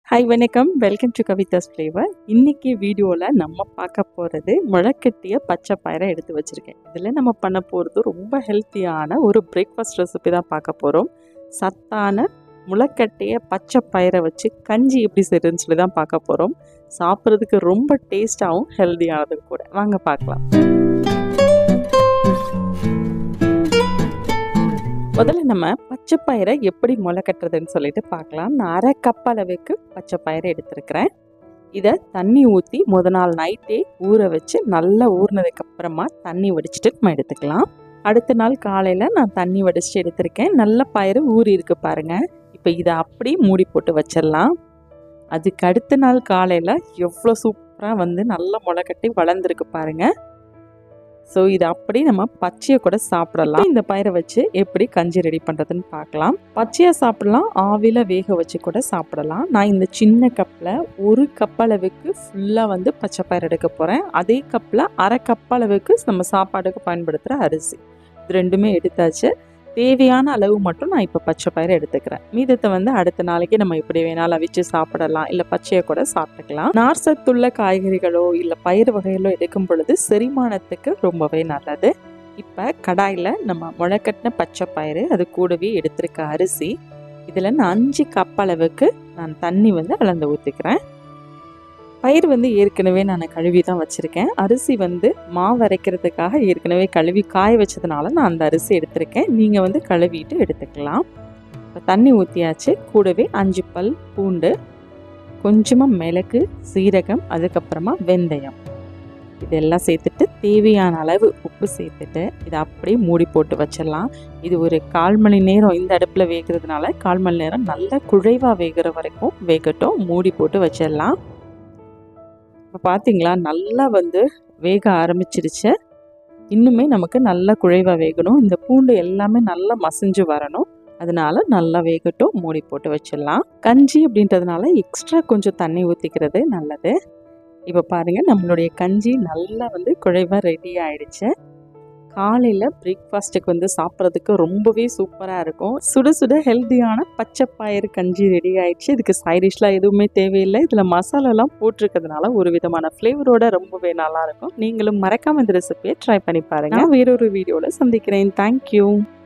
Hi வணக்கம், welcome to Kavidas flavour. இன்னைக்கு வீடியோவில் நம்ம பார்க்க போகிறது முளைக்கட்டிய பச்சை பயிரை எடுத்து வச்சுருக்கேன். இதில் நம்ம பண்ண போகிறது ரொம்ப ஹெல்த்தியான ஒரு பிரேக்ஃபாஸ்ட் ரெசிபி தான் பார்க்க போகிறோம். சத்தான முளைக்கட்டிய பச்சை பயிரை வச்சு கஞ்சி எப்படி செய்யுதுன்னு சொல்லி தான் பார்க்க போகிறோம். சாப்பிட்றதுக்கு ரொம்ப டேஸ்ட்டாகவும் ஹெல்த்தியானதும் கூட. வாங்க பார்க்கலாம். முதல்ல நம்ம பச்சை பயிரை எப்படி முளை கட்டுறதுன்னு சொல்லிட்டு பார்க்கலாம். நான் 1/2 கப் அளவுக்கு பச்சை பயிரை எடுத்துருக்கிறேன். இதை தண்ணி ஊற்றி நாள் நைட்டே ஊற வச்சு நல்லா ஊறினதுக்கப்புறமா தண்ணி வடிச்சிட்டு நம்ம எடுத்துக்கலாம். அடுத்த நாள் காலையில் நான் தண்ணி வடிச்சிட்டு எடுத்திருக்கேன். நல்ல பயிறு ஊறி இருக்கு பாருங்கள். இப்போ இதை அப்படியே மூடி போட்டு வச்சிடலாம். அதுக்கு அடுத்த நாள் காலையில் எவ்வளோ சூப்பராக நல்லா முளை கட்டி வளர்ந்துருக்கு பாருங்கள். ஸோ இதை அப்படி நம்ம பச்சையை கூட சாப்பிடலாம். இந்த பயிரை வச்சு எப்படி கஞ்சி ரெடி பண்ணுறதுன்னு பார்க்கலாம். பச்சையாக சாப்பிடலாம், ஆவியில் வேக வச்சு கூட சாப்பிடலாம். நான் இந்த சின்ன கப்பில் 1 கப் அளவுக்கு ஃபுல்லாக பச்சை பயிர் எடுக்க போகிறேன். அதே கப்பில் 1/2 கப் அளவுக்கு நம்ம சாப்பாடுக்கு பயன்படுத்துகிற அரிசி, இது ரெண்டுமே எடுத்தாச்சு. தேவையான அளவு மட்டும் நான் இப்போ பச்சை பயிரை எடுத்துக்கிறேன். மீதத்தை அடுத்த நாளைக்கு நம்ம எப்படி வேணாலும் அவிச்சு சாப்பிடலாம், இல்லை பச்சையை கூட சாப்பிட்டுக்கலாம். நார் சத்துள்ள காய்கறிகளோ இல்லை பயிர் வகைகளோ எடுக்கும் பொழுது செரிமானத்துக்கு ரொம்பவே நல்லது. இப்போ கடாயில் நம்ம முளைக்கட்டின பச்சை பயிறு, அது கூடவே எடுத்திருக்க அரிசி, இதில் நான் 5 கப் அளவுக்கு நான் தண்ணி அளந்து ஊற்றிக்கிறேன். பயிர் ஏற்கனவே நான் கழுவி தான் வச்சுருக்கேன். அரிசி மாவு அரைக்கிறதுக்காக ஏற்கனவே கழுவி காய வச்சதுனால நான் அந்த அரிசி எடுத்திருக்கேன். நீங்கள் கழுவிட்டு எடுத்துக்கலாம். இப்போ தண்ணி ஊற்றியாச்சு. கூடவே 5 பல் பூண்டு, கொஞ்சமாக மிளகு, சீரகம், அதுக்கப்புறமா வெந்தயம், இதெல்லாம் சேர்த்துட்டு தேவையான அளவு உப்பு சேர்த்துட்டு இதை அப்படியே மூடி போட்டு வச்சிடலாம். இது ஒரு 1/4 மணி நேரம் இந்த அடுப்பில் வேகிறதுனால 1/4 மணி நேரம் நல்லா குழைவாக வேகிற வரைக்கும் வேகட்டும். மூடி போட்டு வச்சிடலாம். இப்போ பார்த்தீங்களா, நல்லா வேக ஆரம்பிச்சிருச்சு. இன்னுமே நமக்கு நல்லா குழைவாக வேகணும். இந்த பூண்டு எல்லாமே நல்லா மசிஞ்சு வரணும். அதனால நல்லா வேகட்டும். மூடி போட்டு வச்சிடலாம். கஞ்சி அப்படின்றதுனால எக்ஸ்ட்ரா கொஞ்சம் தண்ணி ஊற்றிக்கிறது நல்லது. இப்போ பாருங்கள், நம்மளுடைய கஞ்சி நல்லா குழைவாக ரெடி ஆகிடுச்சு. காலையில் பிரேக்ஃபாஸ்ட்டுக்கு சாப்பிட்றதுக்கு ரொம்பவே சூப்பராக இருக்கும். சுட சுட ஹெல்த்தியான பச்சை பயிறு கஞ்சி ரெடி ஆகிடுச்சு. இதுக்கு சைடிஷ்லாம் எதுவுமே தேவையில்லை. இதில் மசாலாலாம் போட்டிருக்கிறதுனால ஒரு விதமான ஃப்ளேவரோட ரொம்பவே நல்லாயிருக்கும். நீங்களும் மறக்காமல் இந்த ரெசிபியை ட்ரை பண்ணி பாருங்கள். வேறொரு வீடியோவில் சந்திக்கிறேன். தேங்க்யூ.